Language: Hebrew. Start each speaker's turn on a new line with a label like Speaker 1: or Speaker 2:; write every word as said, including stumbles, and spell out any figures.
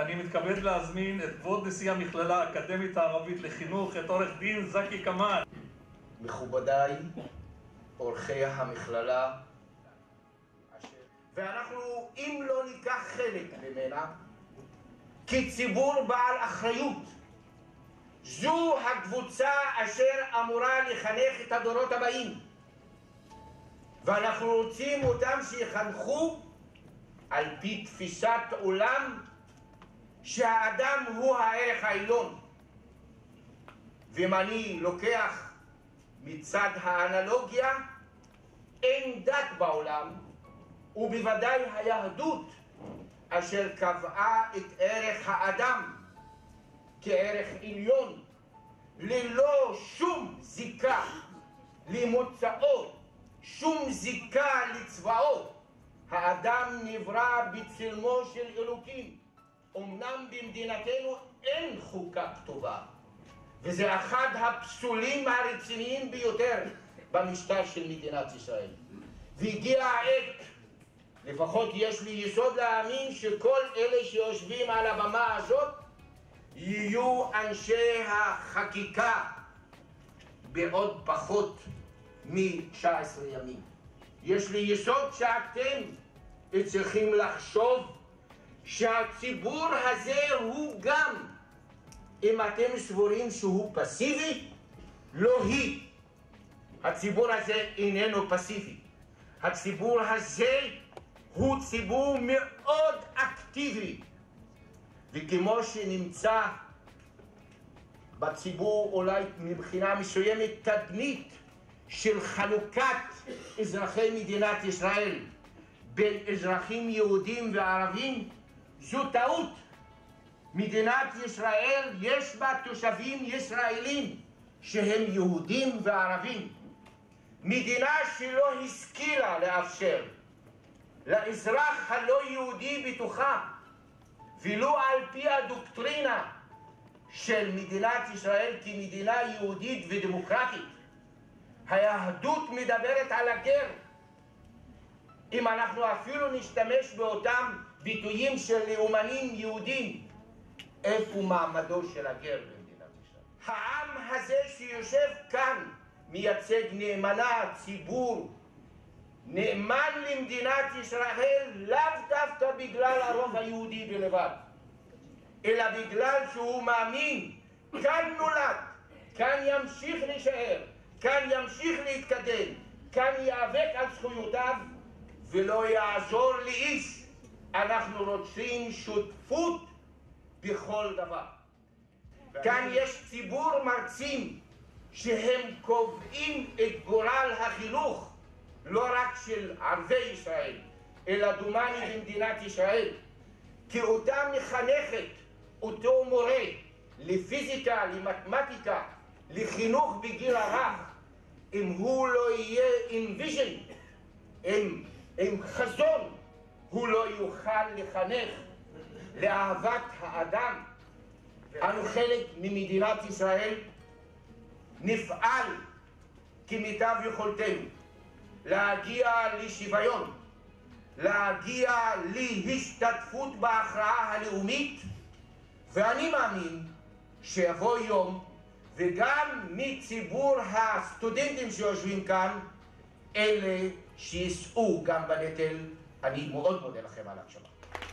Speaker 1: אני מתכבד להזמין את כבוד נשיא המכללה האקדמית הערבית לחינוך, את עורך דין זקי כמאל.
Speaker 2: מכובדיי, אורחי המכללה, ואנחנו, אם לא ניקח חלק ממנה, כציבור בעל אחריות, זו הקבוצה אשר אמורה לחנך את הדורות הבאים, ואנחנו רוצים אותם שיחנכו על פי תפיסת עולם שהאדם הוא הערך העליון. ואם אני לוקח מצד האנלוגיה, אין דת בעולם, ובוודאי היהדות, אשר קבעה את ערך האדם כערך עליון, ללא שום זיקה למוצאו, שום זיקה לצבאו. האדם נברא בצלמו של אלוקים. אמנם במדינתנו אין חוקה כתובה, וזה אחד הפסולים הרציניים ביותר במשטר של מדינת ישראל. והגיע העת, לפחות יש לי יסוד להאמין, שכל אלה שיושבים על הבמה הזאת יהיו אנשי החקיקה בעוד פחות מ-תשעה עשר ימים. יש לי יסוד שאתם צריכים לחשוב שהציבור הזה הוא גם, אם אתם סבורים שהוא פסיבי, לא היא. הציבור הזה איננו פסיבי. הציבור הזה הוא ציבור מאוד אקטיבי, וכמו שנמצא בציבור אולי מבחינה מסוימת תדמית של חלוקת אזרחי מדינת ישראל בין אזרחים יהודים וערבים, זו טעות. מדינת ישראל יש בה תושבים ישראלים שהם יהודים וערבים. מדינה שלא השכילה לאפשר לאזרח הלא יהודי בתוכה, ולו על פי הדוקטרינה של מדינת ישראל כמדינה יהודית ודמוקרטית. היהדות מדברת על הגר. אם אנחנו אפילו נשתמש באותם ביטויים של לאומנים יהודים, איפה מעמדו של הגר במדינת ישראל? העם הזה שיושב כאן מייצג נאמנה ציבור נאמן למדינת ישראל, לאו דווקא בגלל הרוב היהודי בלבד, אלא בגלל שהוא מאמין, כאן נולד, כאן ימשיך להישאר, כאן ימשיך להתקדם, כאן ייאבק על זכויותיו ולא יעזור לאיש. אנחנו רוצים שותפות בכל דבר. כאן יש ציבור מרצים שהם קובעים את גורל החינוך, לא רק של ערבי ישראל, אלא דומני במדינת ישראל. כי אותה מחנכת, אותו מורה לפיזיקה, למתמטיקה, לחינוך בגיל הרך, אם הוא לא יהיה עם ויז'ן, עם, עם חזון, הוא לא יוכל לחנך לאהבת האדם. אנו חלק ממדינת ישראל, נפעל כמיטב יכולתנו להגיע לשוויון, להגיע להשתתפות בהכרעה הלאומית, ואני מאמין שיבוא יום וגם מציבור הסטודנטים שיושבים כאן, אלה שישאו גם בנטל. אני מאוד מודה לכם על ההקשבה.